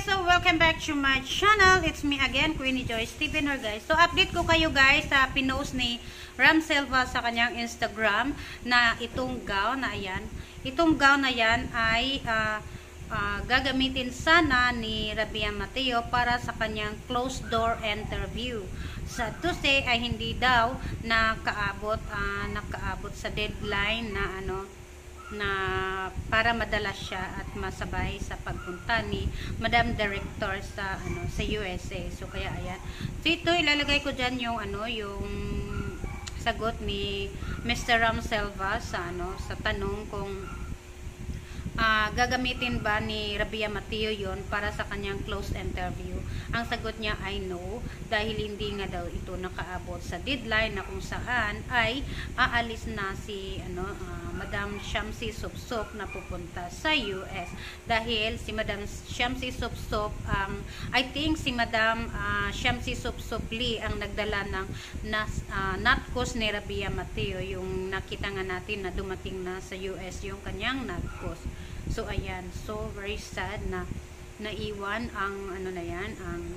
So welcome back to my channel. It's me again, Queenie Joy Stephen here guys. So update ko kayo guys sa pinost ni Ram Silva sa kanyang Instagram na itong gown na ayan. Itong gown na yan ay gagamitin sana ni Rabiya Mateo para sa kanyang closed door interview. Sa to say ay hindi daw nakaabot sa deadline na na para madala siya at masabay sa pagpunta ni Madam Director sa sa USA. So kaya ayan. So ito ilalagay ko diyan yung yung sagot ni Mr. Ram Silva sa sa tanong kung gagamitin ba ni Rabiya Mateo yon para sa kanyang closed interview. Ang sagot niya ay no, dahil hindi nga daw ito nakaabot sa deadline na kung saan ay aalis na si Madam Shamsi Supsup na pupunta sa US. Dahil si Madam Shamsi Supsup I think si Madam Shamsi Supsup Lee ang nagdala ng natkos ni Rabiya Mateo, yung nakita nga natin na dumating na sa US yung kanyang natkos. So ayan, so very sad na naiwan ang na yan,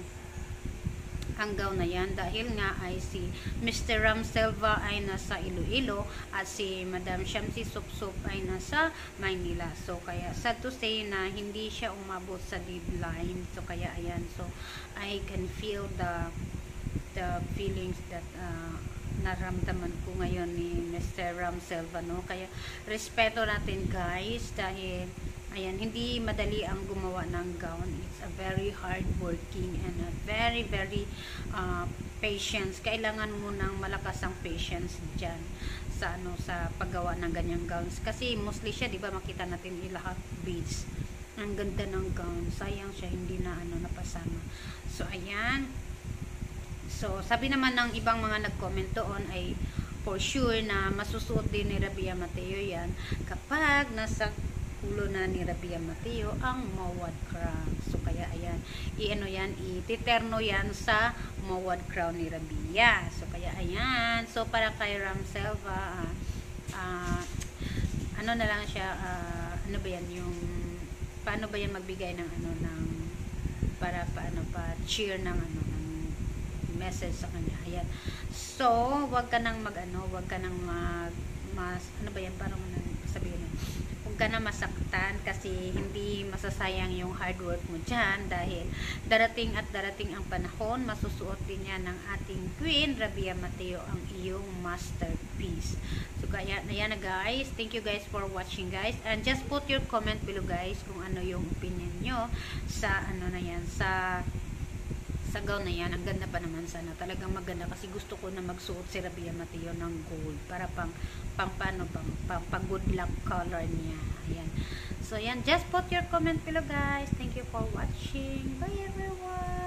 ang gown na yan, dahil nga ay si Mr. Ram Silva ay nasa Ilo-Ilo at si Madam Shamsi Supsup ay nasa Maynila. So kaya sad to say na hindi siya umabot sa deadline. So kaya ayan, so I can feel the feelings that naramdaman ko ngayon ni Mr. Ram Silva, no? Kaya respeto natin guys, dahil ayan, hindi madali ang gumawa ng gown. It's a very hard working and a very patience. Kailangan mo ng malakas ang patience diyan sa sa paggawa ng ganyang gowns, kasi mostly siya, di ba, makita natin lahat beads. Ang ganda ng gown, sayang siya hindi na napasama. So ayan. So, sabi naman ng ibang mga nag-comment doon ay for sure na masusuot din ni Rabiya Mateo yan kapag nasa ulo na ni Rabiya Mateo ang mawad crown. So, kaya ayan, ititerno yan sa mawad crown ni Rabiya. So, kaya ayan. So, para kay Ram Silva, na lang siya, ano ba yan, yung, paano ba yan magbigay ng para cheer ng message sa kanya. Ayan. So, wag ka nang wag ka nang parang sabihin, huwag ka na masaktan, kasi hindi masasayang yung hard work mo dyan, dahil darating ang panahon, masusuot din yan ng ating Queen Rabiya Mateo ang iyong masterpiece. So, kaya, ayan na guys. Thank you guys for watching guys, and just put your comment below guys kung ano yung opinion nyo sa sa gown na yan. Ang ganda pa naman sana. Talagang maganda, kasi gusto ko na magsuot si Rabiya Mateo ng gold para pang good luck color niya. Ayan. So, ayan. Just put your comment below guys. Thank you for watching. Bye everyone.